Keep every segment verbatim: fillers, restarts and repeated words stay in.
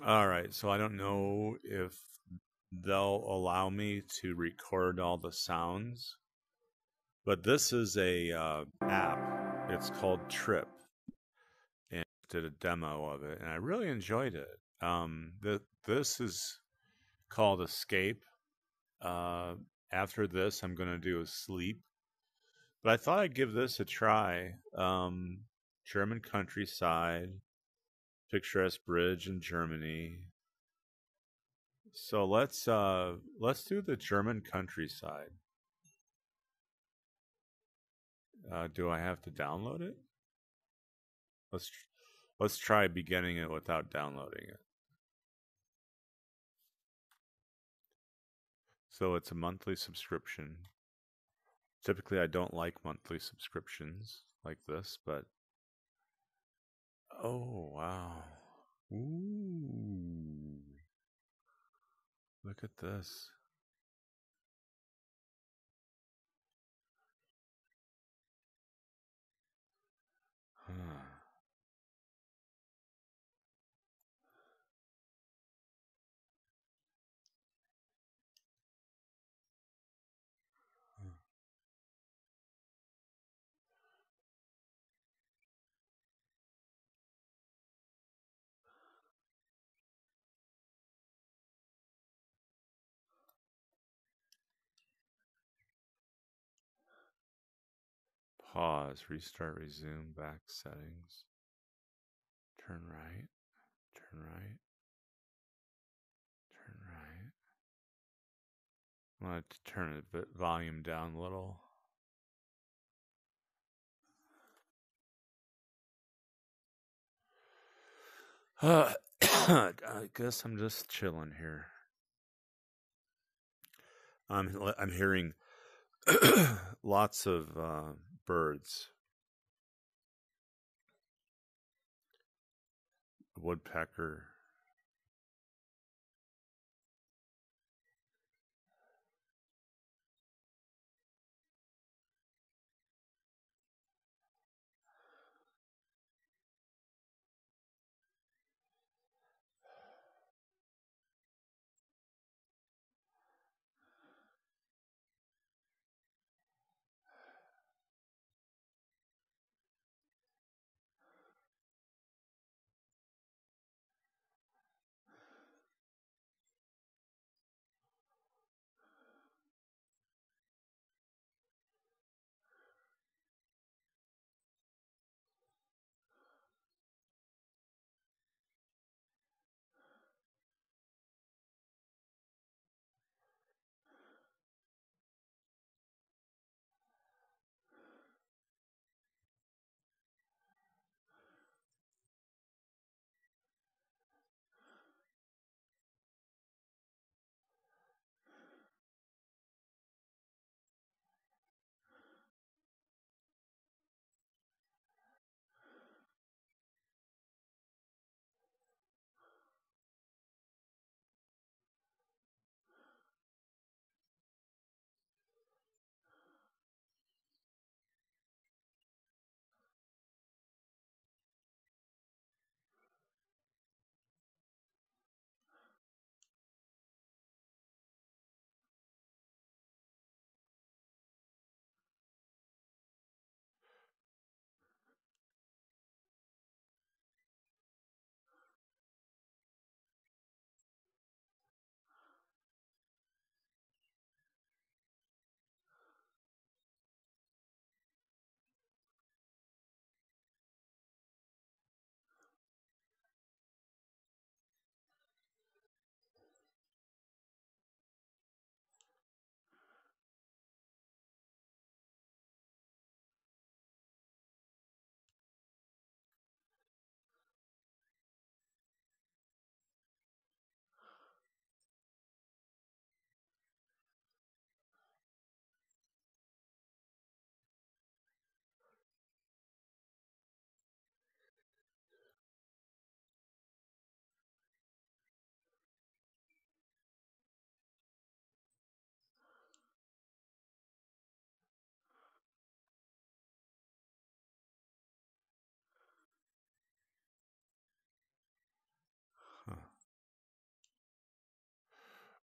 All right, so I don't know if they'll allow me to record all the sounds, but this is a uh, app. It's called Trip, and I did a demo of it, and I really enjoyed it. Um, the, this is called Escape. Uh, After this, I'm going to do a sleep, but I thought I'd give this a try. Um, German countryside, picturesque bridge in Germany. So let's uh let's do the German countryside. Uh, do I have to download it? Let's tr- let's try beginning it without downloading it. So it's a monthly subscription. Typically, I don't like monthly subscriptions like this, but oh wow, ooh, look at this. Huh. Pause, restart, resume, back settings, turn right, turn right, turn right. I want to turn it bit volume down a little. Uh, I guess I'm just chilling here. I'm I'm hearing lots of uh, birds, woodpecker.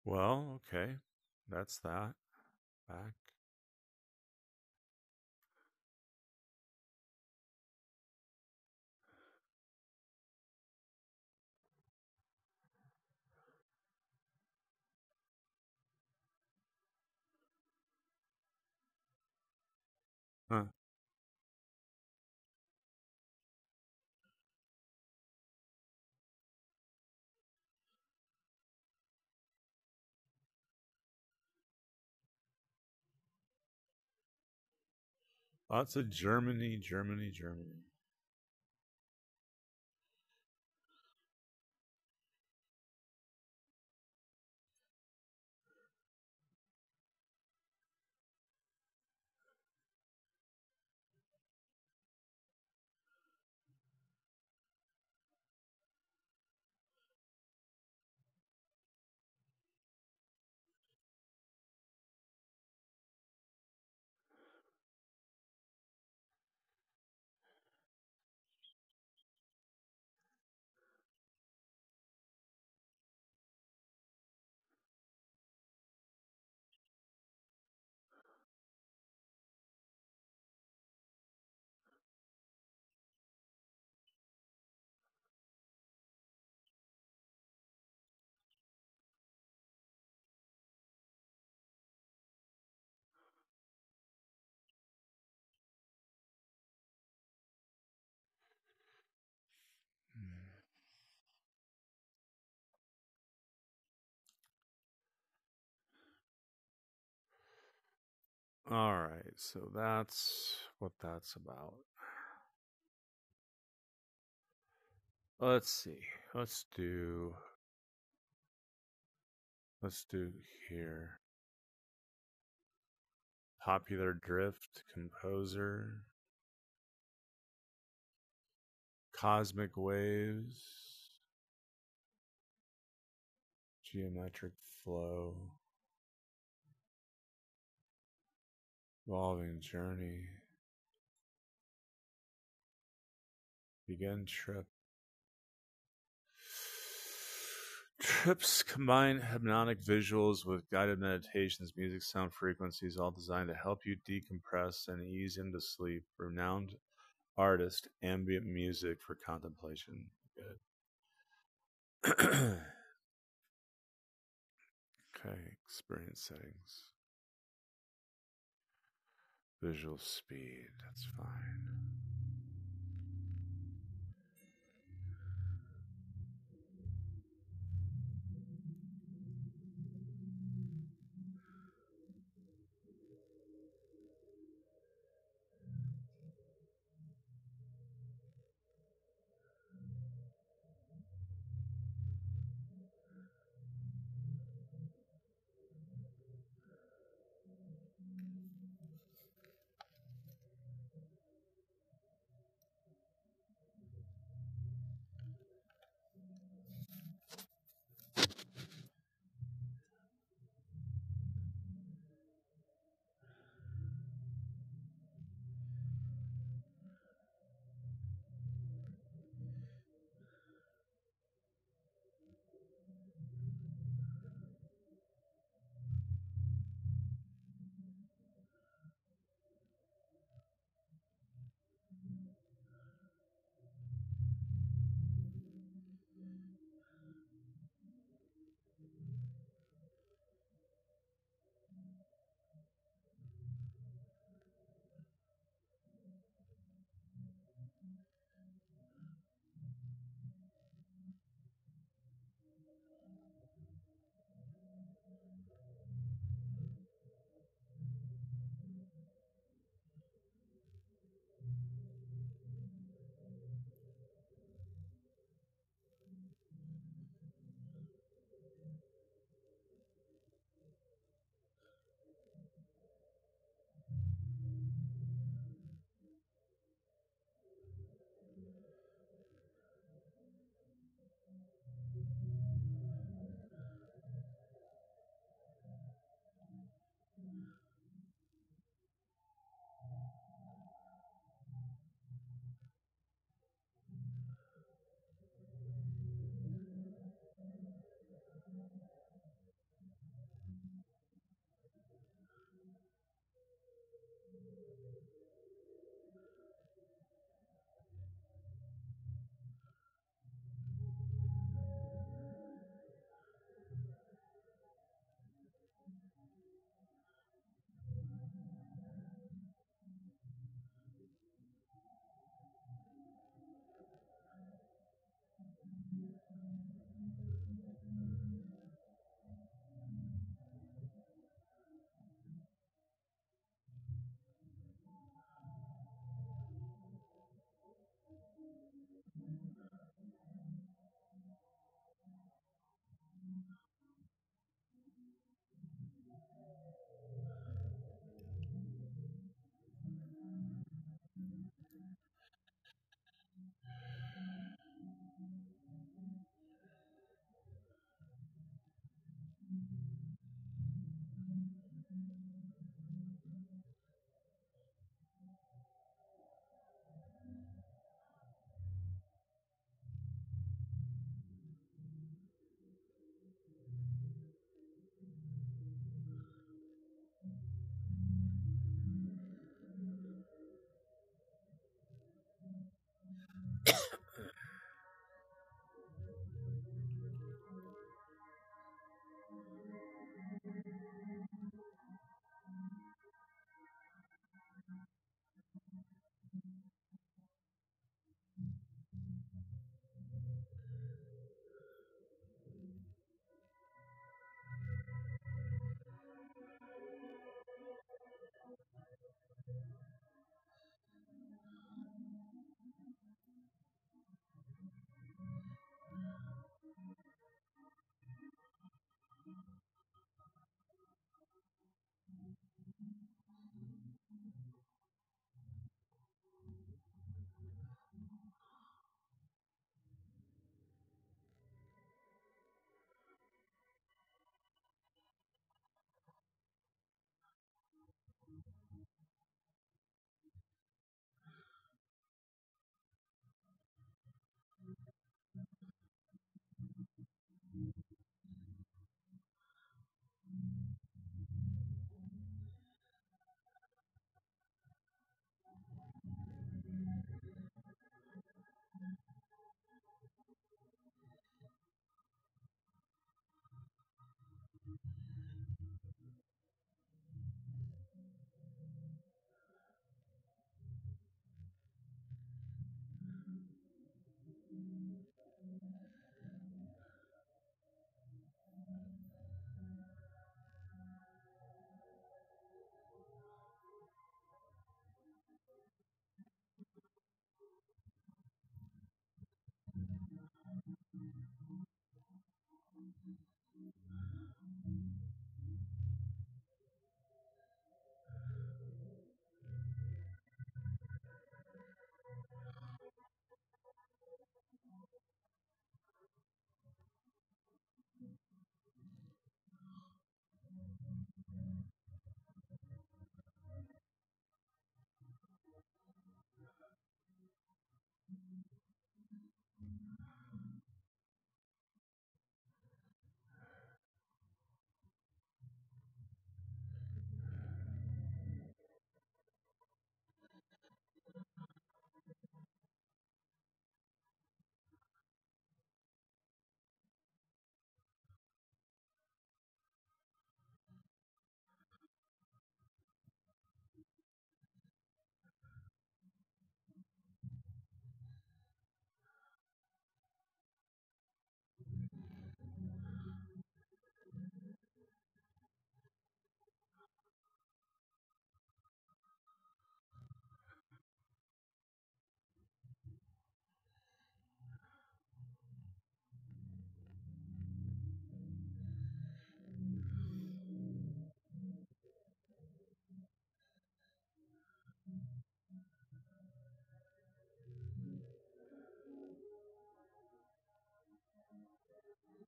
Well, okay. That's that. Back. Huh. Lots of Germany, Germany, Germany. All right, so that's what that's about. Let's see. Let's do. Let's do here. Popular drift composer. Cosmic waves. Geometric flow. Evolving journey. Begin trip. Trips combine hypnotic visuals with guided meditations, music, sound frequencies, all designed to help you decompress and ease into sleep. Renowned artist, ambient music for contemplation. Good. Okay, experience settings. Visual speed, that's fine.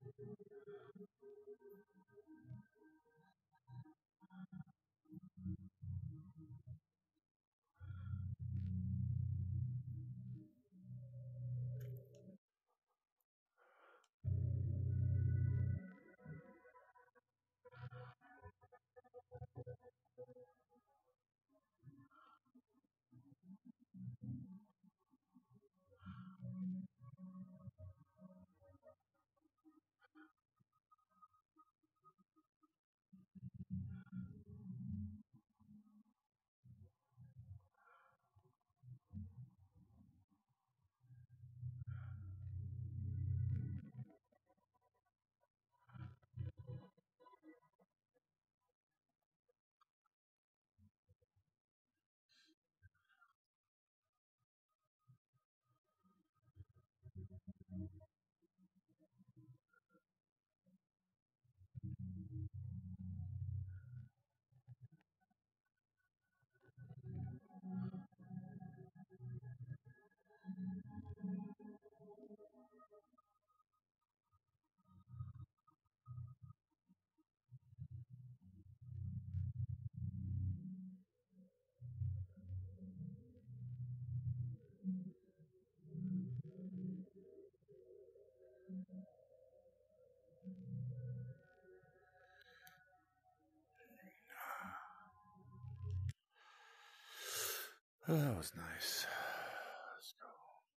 Oh, that was nice. Let's go.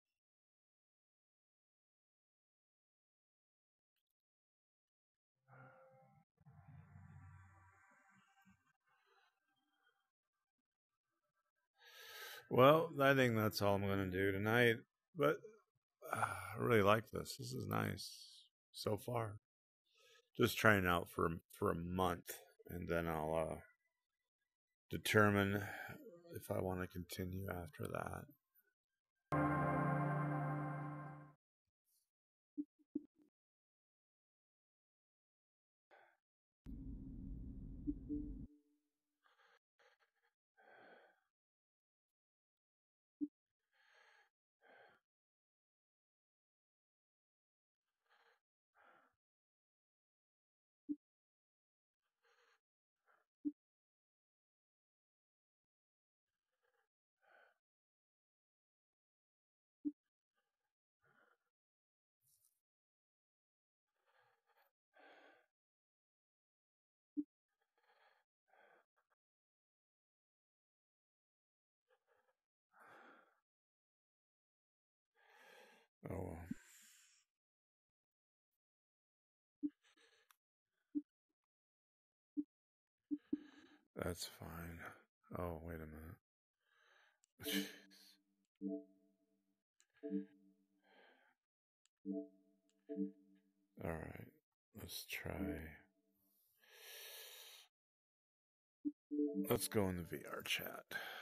Well, I think that's all I'm going to do tonight. But uh, I really like this. This is nice so far. Just trying out for for a month, and then I'll uh, determine if I want to continue after that. Oh, well. That's fine. Oh, wait a minute. All right, let's try. Let's go in the V R chat.